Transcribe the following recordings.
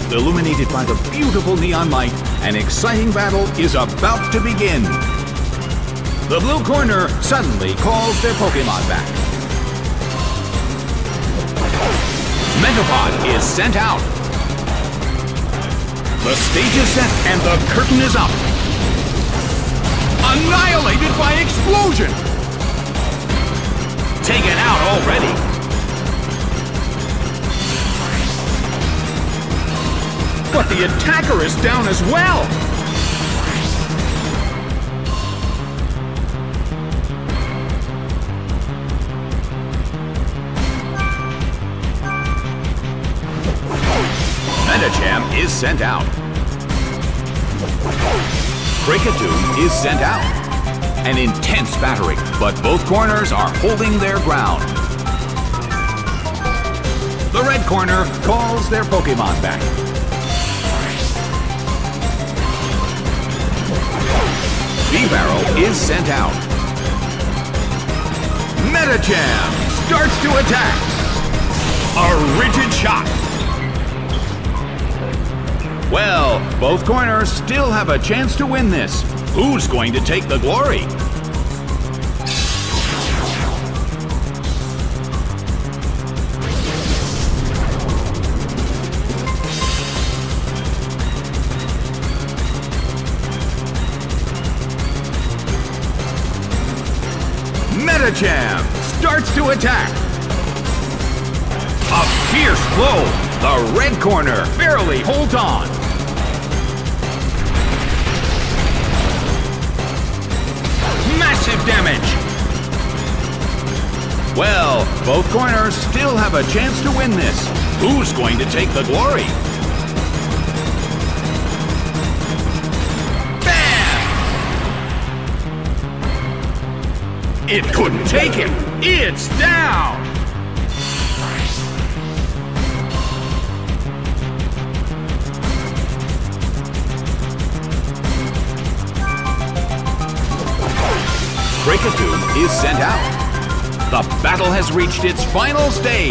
illuminated by the beautiful neon light, an exciting battle is about to begin. The blue corner suddenly calls their Pokémon back. Metapod is sent out. The stage is set and the curtain is up. Annihilated by explosion! Taken out already. But the attacker is down as well. Medicham is sent out. Kricketune is sent out. An intense battering, but both corners are holding their ground. The red corner calls their Pokémon back. Bibarel is sent out. Medicham starts to attack. A rigid shot. Well, both corners still have a chance to win this. Who's going to take the glory? Medicham starts to attack. A fierce blow. The red corner barely holds on. Massive damage. Well, both corners still have a chance to win this. Who's going to take the glory? Bam! It couldn't take him. It's down. Kricketune is sent out. The battle has reached its final stage.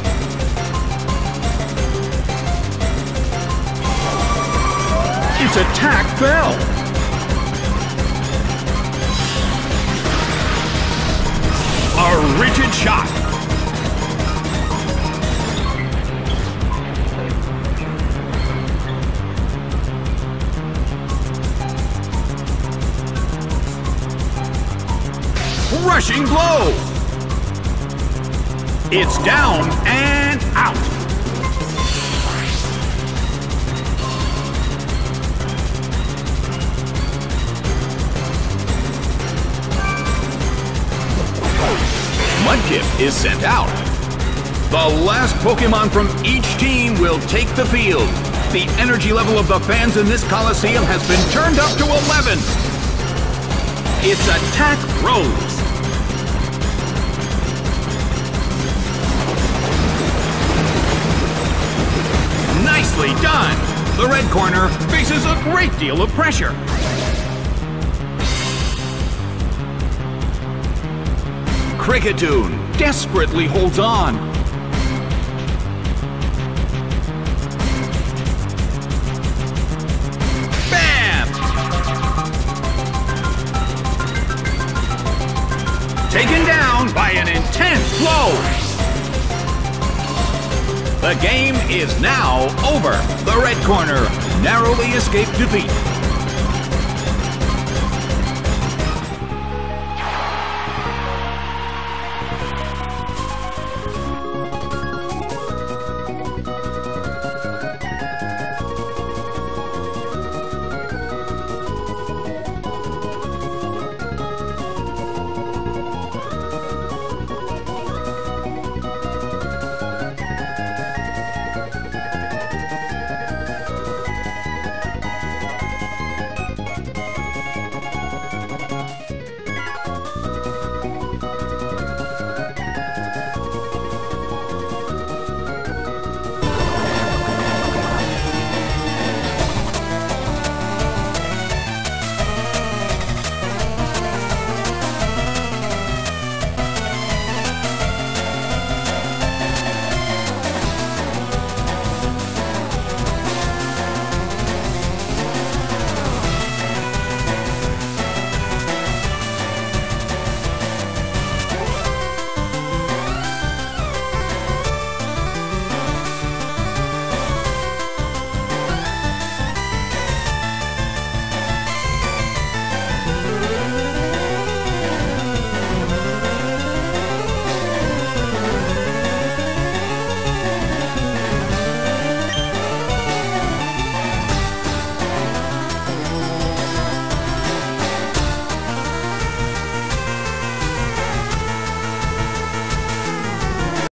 Its attack fell. A rigid shot. Rushing blow! It's down and out! Mudkip is sent out. The last Pokémon from each team will take the field. The energy level of the fans in this Coliseum has been turned up to 11. Its attack rose. Nicely done! The red corner faces a great deal of pressure. Kricketune desperately holds on. Bam! Taken down by an intense blow. The game is now over. The red corner narrowly escaped defeat.